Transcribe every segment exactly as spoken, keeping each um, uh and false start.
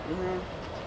Mm-hmm.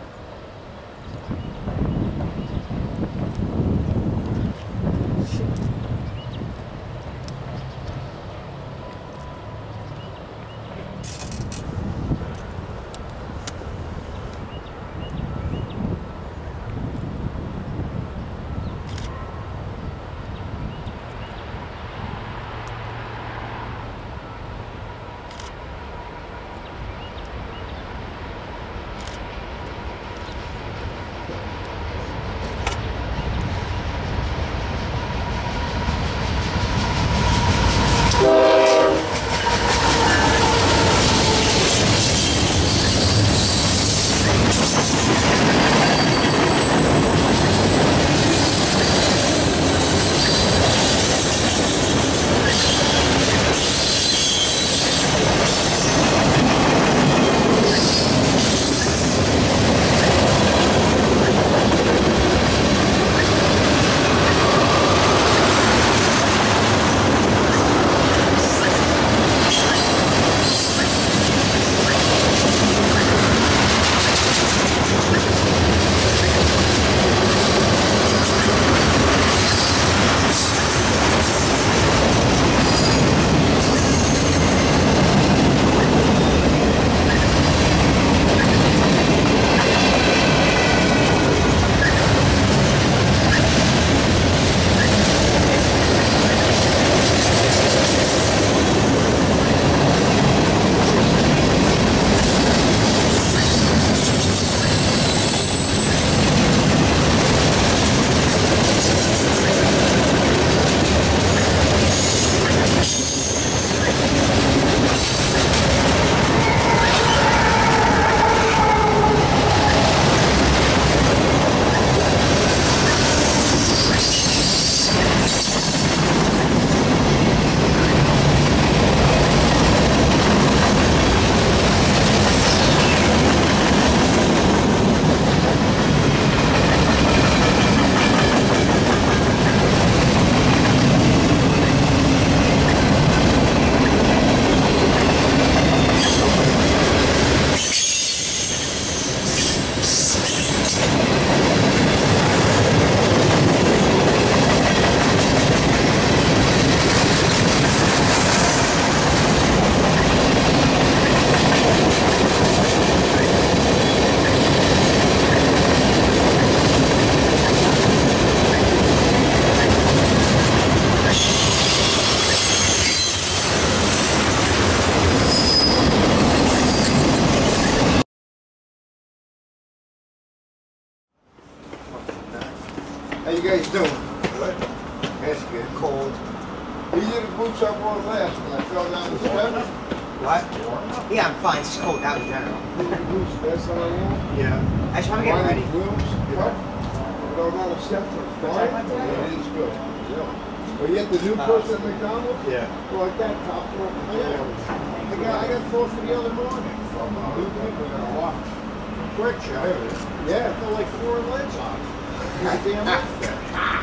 How you guys doing? Good. That's good. Cold. These are the boots I wore last when I fell down the steps. What? Yeah, I'm fine. It's cold out in general. These are the boots, that's what I wore? Yeah. I just want to get Why ready. the wheels? What? But on all the steps are fine. Yeah, it is good. Yeah. But yet the new person at McDonald's? Yeah. Well, like that top floor. Oh, yeah. I got, I got four for the other morning. From uh, Blue People in a watch. Quick shot. Yeah, I feel like four legs off. Goddamn outfit.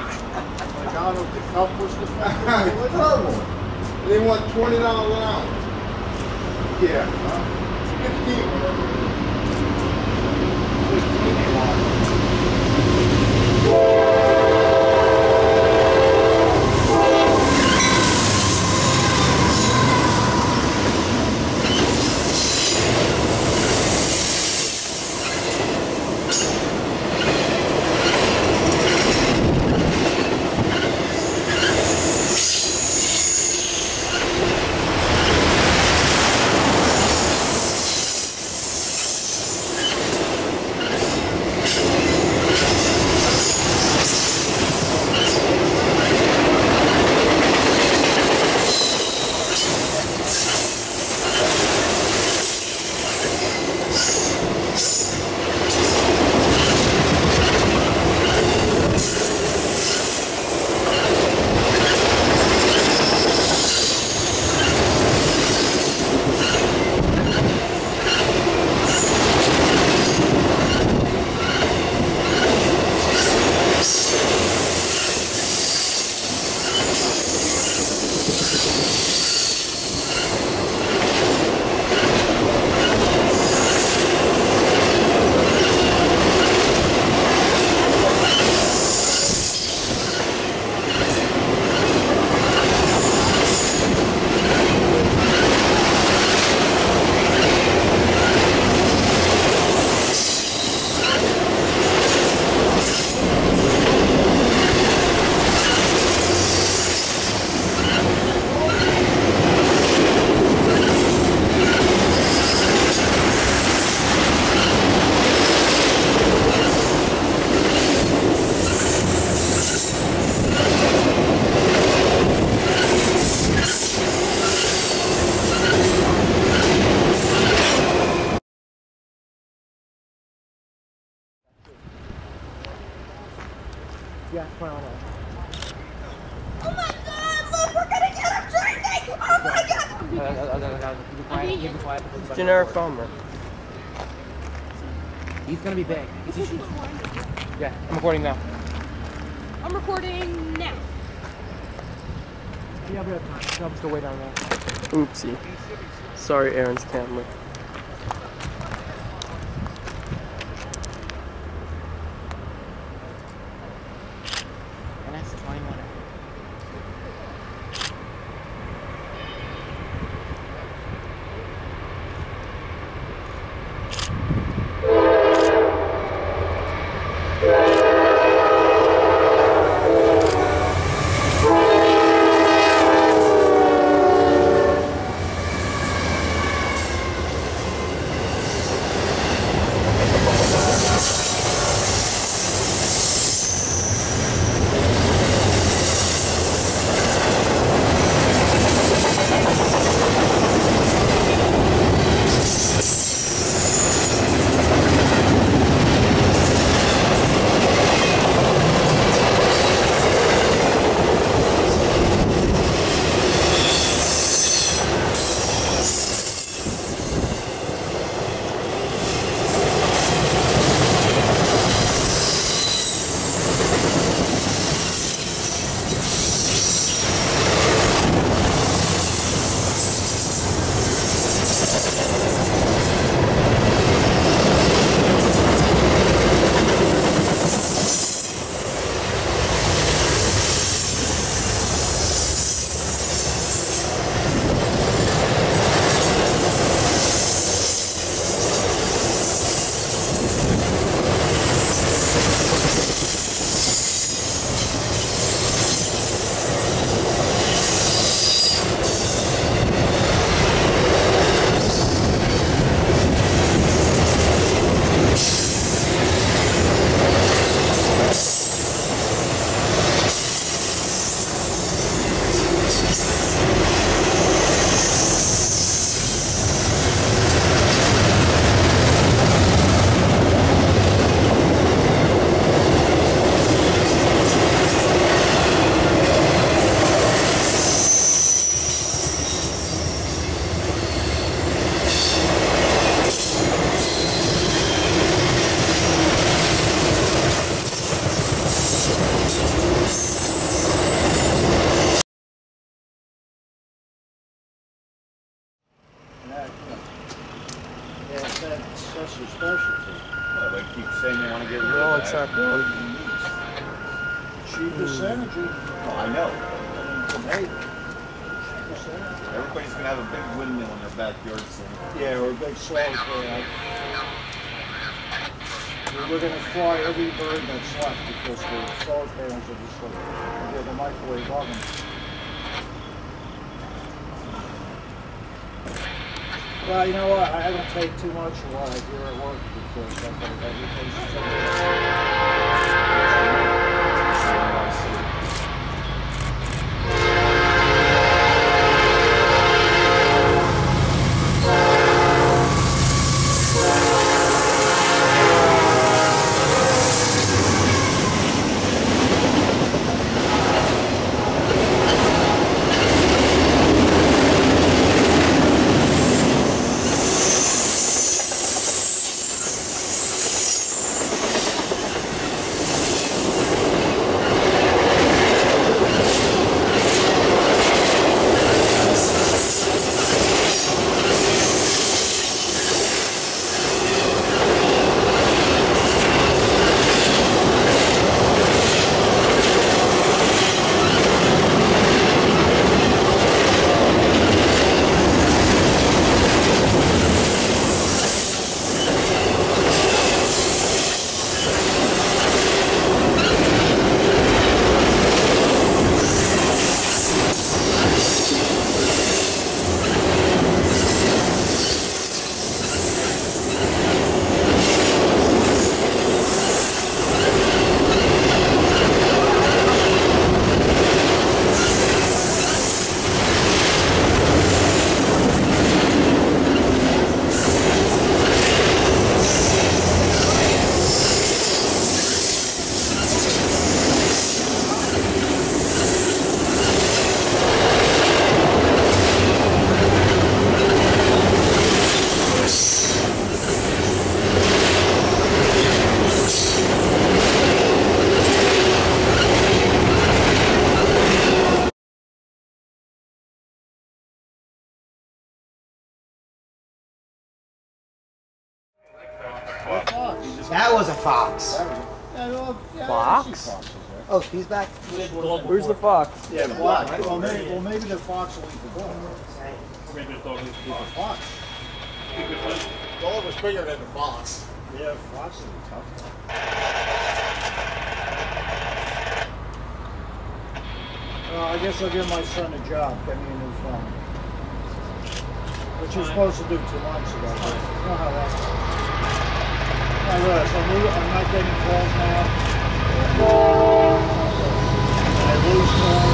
McDonald's, the cup was the fact. They want twenty dollars an hour. Yeah. Huh? Fifteen. Fifteen they want. going on? Oh my God! Look, we're gonna get a training! Oh my God! Uh, uh, uh, uh, Be quiet. Be quiet. Generic Farmer. He's gonna be big. He's a shoot. Yeah, I'm recording now. I'm recording now. Yeah, we have time. I'm still way down there. Oopsie. Sorry, Aaron's camera. And that's twenty-one. Yeah, that's, that's your specialty. Well, they keep saying they want to get rid No, of it's that. not going. Cheapest energy. Oh, I know. Hey, cheapest energy. Everybody's going to have a big windmill in their backyard soon. Yeah, or a big solar pad. We're going to fry every bird that's left because the solar panels are just like, yeah, the microwave oven. Well, you know what? I don't take too much of what I do at work because I've got everything. That was a fox. Yeah, well, yeah, Fox? I see foxes there. Oh, he's back. Where's the fox? Yeah, black. Well, maybe, well, maybe the fox will eat the dog. Maybe the dog needs to A fox. The dog was bigger than the fox. Yeah, foxes are tough. Uh, I guess I'll give my son a job. Get me a new phone. Which you're supposed to do two months ago. But you know how that goes. I realize I'm, lo- I'm not getting calls now. I lose calls.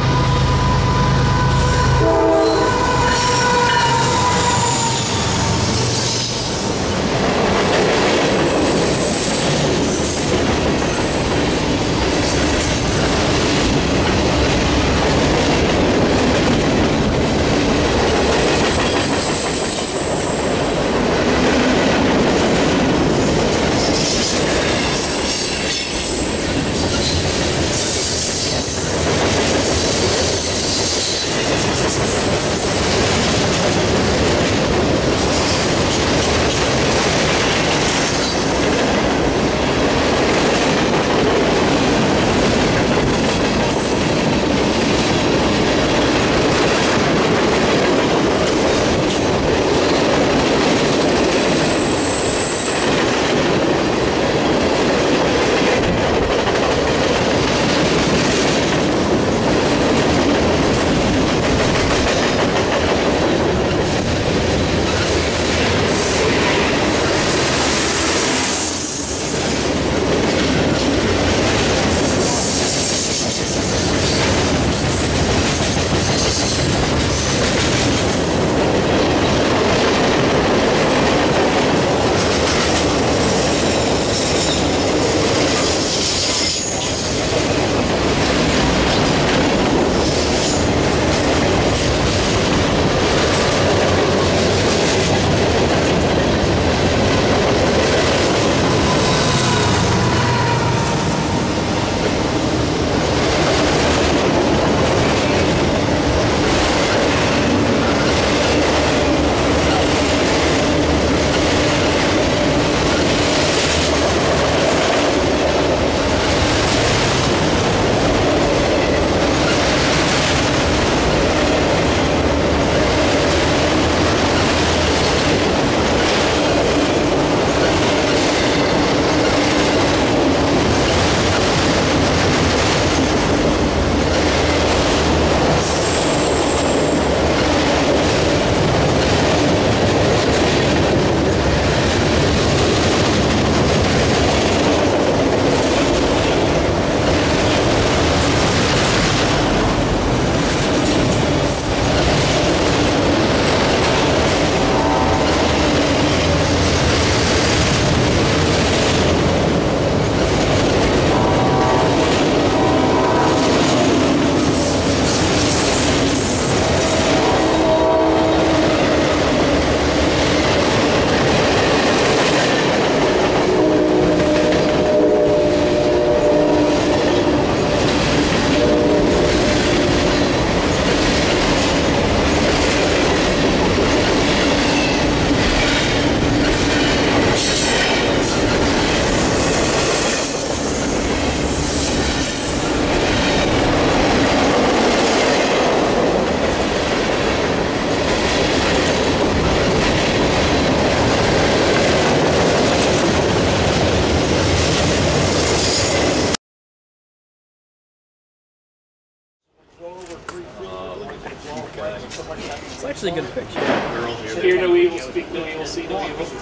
It's actually a good picture. Hear no evil, speak no evil, see no evil.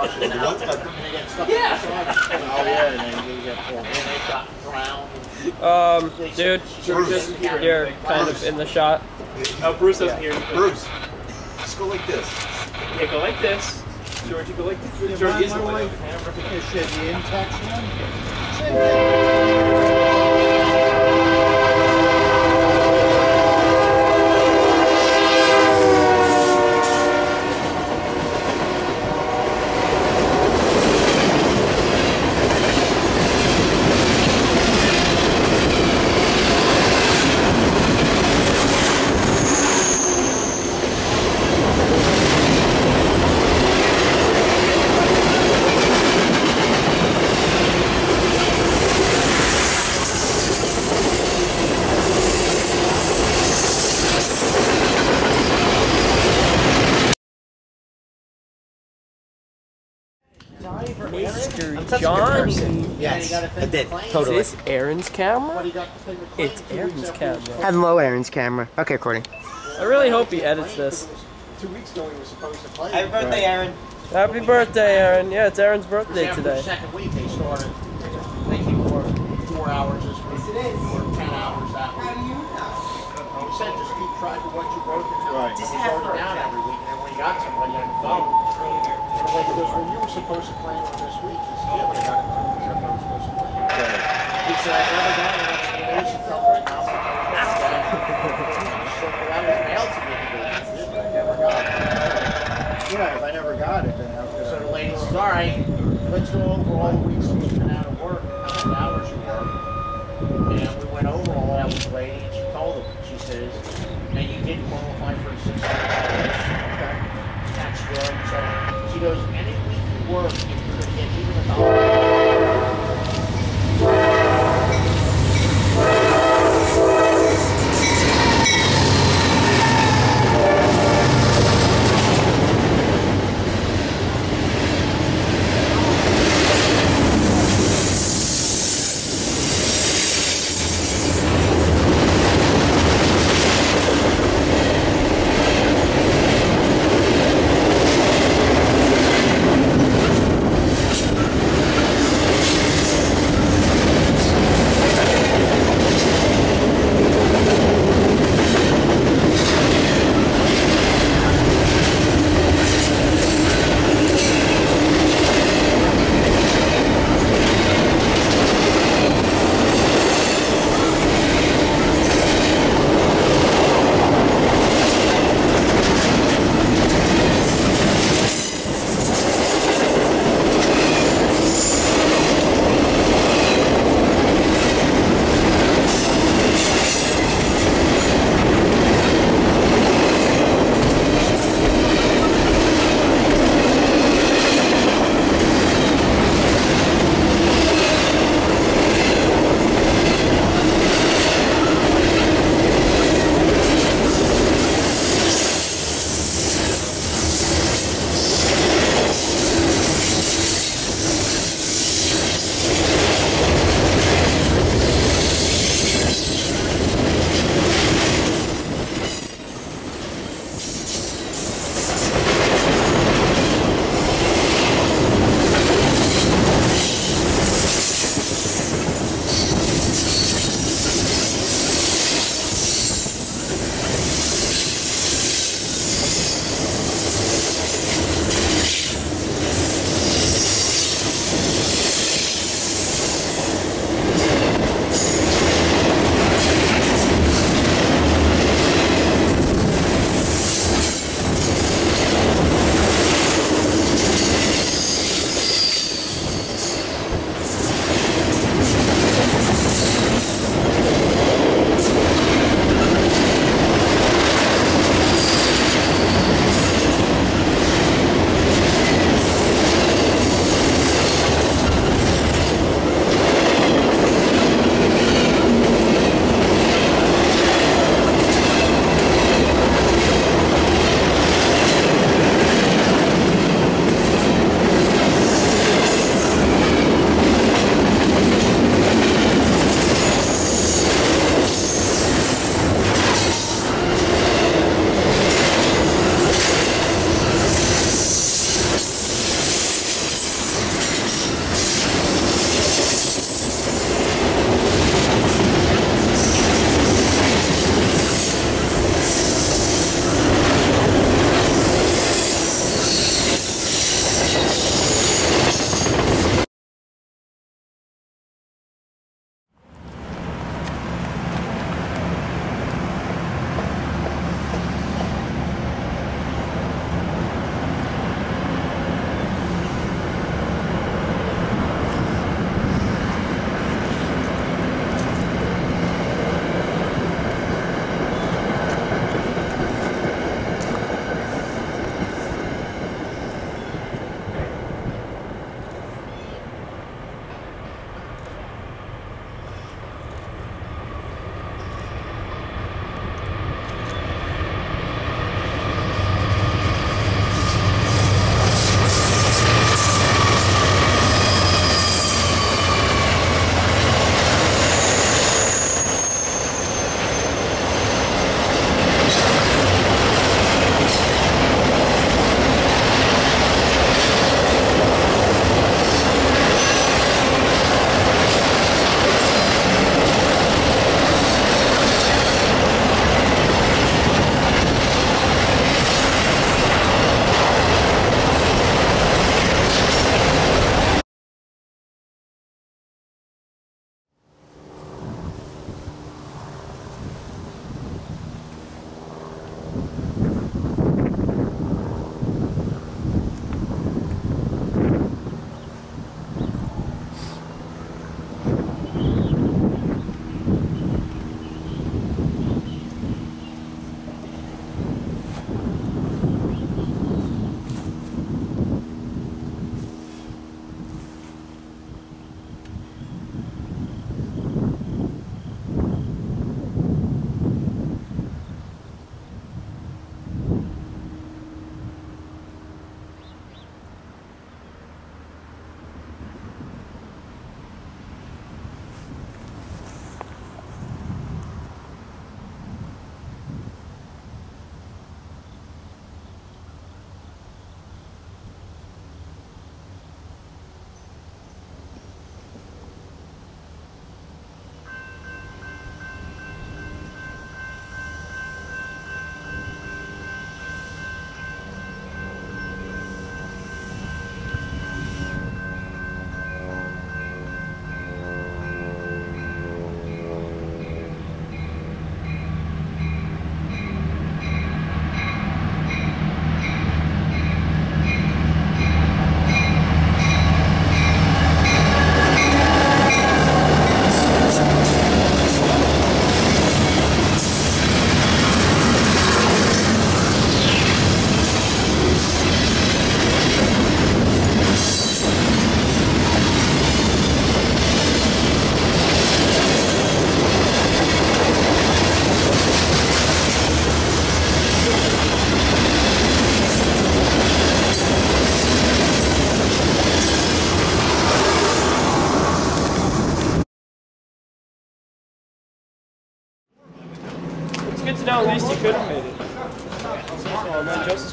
Yeah. Oh yeah, and then you get pulled. Um, dude, George doesn't hear you're anything. kind of in the shot. Oh, Bruce doesn't hear anything. Bruce, let's go like this. Yeah, go like this. George, you go like this. Yeah, George by is the going way, like the camera. Is she the in-text one? Same thing. Mister I'm such a good person. Johnny. Yes, I did. Is Totally. this Aaron's camera? But he got to take the claim It's two weeks Aaron's after he was camera. Hello, Aaron's camera. Okay, recording. I really hope he edits this. Two weeks ago he was supposed to play. Happy birthday, Aaron. Happy birthday, Aaron. Yeah, it's Aaron's Because birthday after the today. second week, they started making more four hours this week. Yes, it is. Or ten hours that How week. do you know? He said just keep track of what you broke and how Right. it Just was have already her. down every week. And then when you got somebody on the phone, the lady goes, well, you were supposed to claim on this week. He said, yeah, but I got it two weeks after I was supposed to claim. He said, I never got an explanation from her. And I was like, I just circled out his mail to me. He goes, I never got it. Yeah, if I never got it, then how could So I? the lady says, all right, let's go over all the weeks that you've been out of work, how many hours you work. And we went over all that with the lady, and she told him, she says, and you did qualify for a six hundred dollars. Okay. That's good. So she goes, any week you work, you're going to get even a dollar.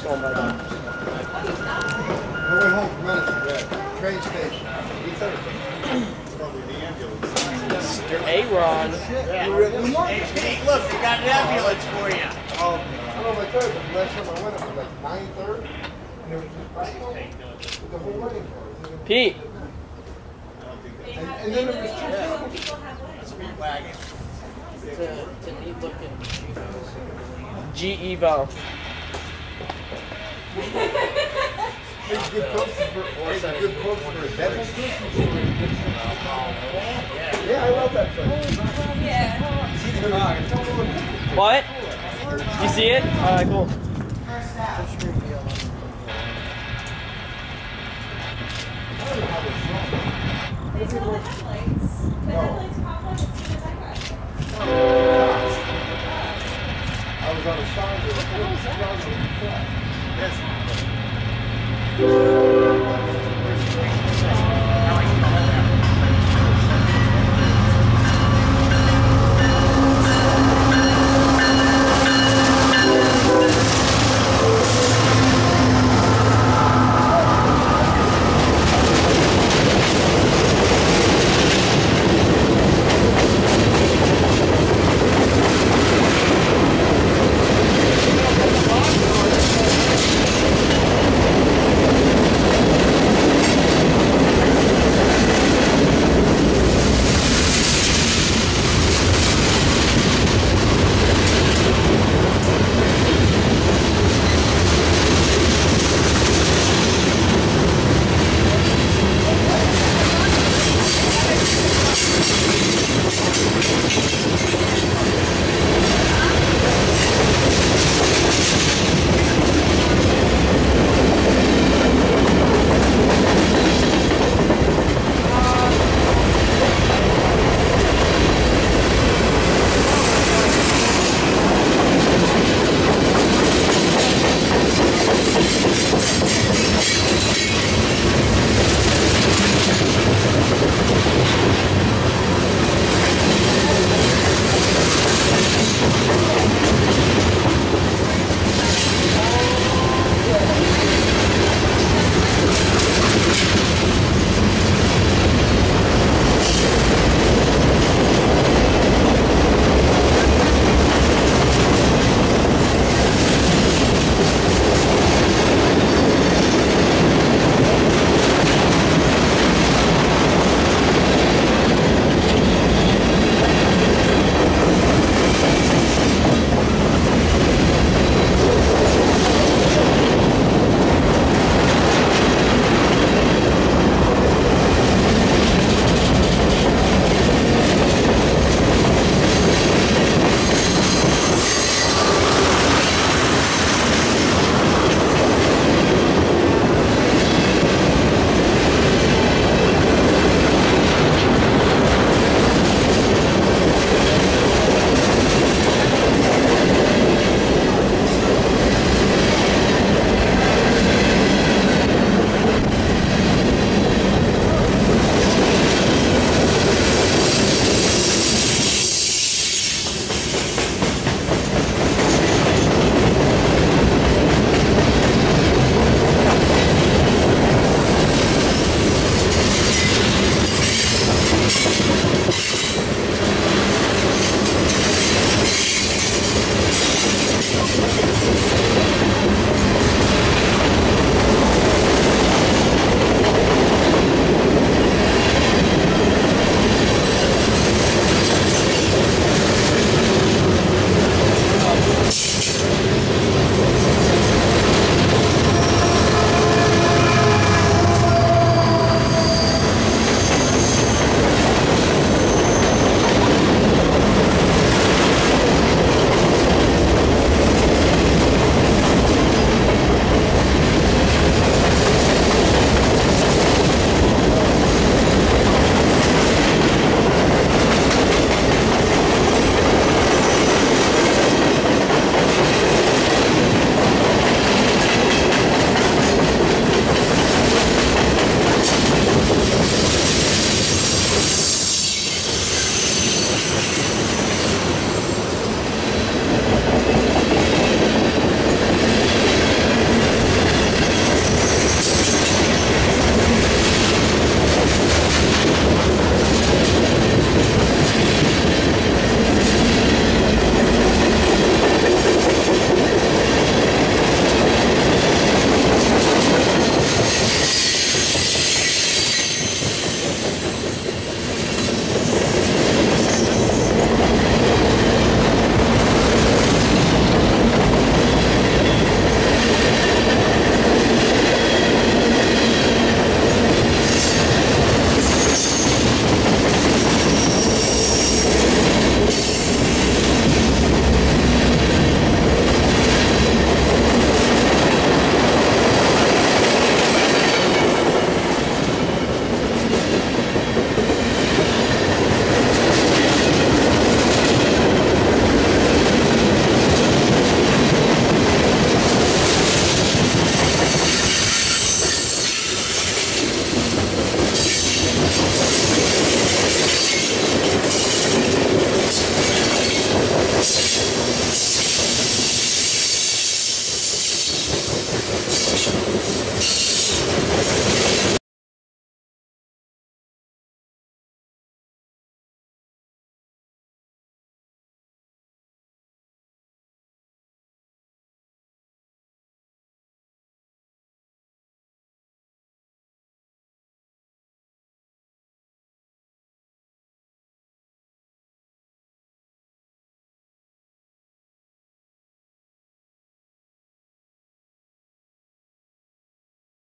going by there. I went home from Medicine, yeah. Train station. eight thirty. Probably the ambulance. Mister Aaron. Yeah. Hey, Pete, look, we got an ambulance for you. Oh, I don't know if I told you, but the last time I went, it was like nine thirty. And there was just back home with the whole wedding party. Pete. And, and then it was two People have weddings. Speedwagon. To, to neat looking G Evo. It's good posts for, it's a good post for a dentist. Yeah, I love that place. Yeah. What? You see it? Alright, cool. They still have headlights. The headlights pop on as soon as I got there. I was on a sign there. What the hell is that? Yes.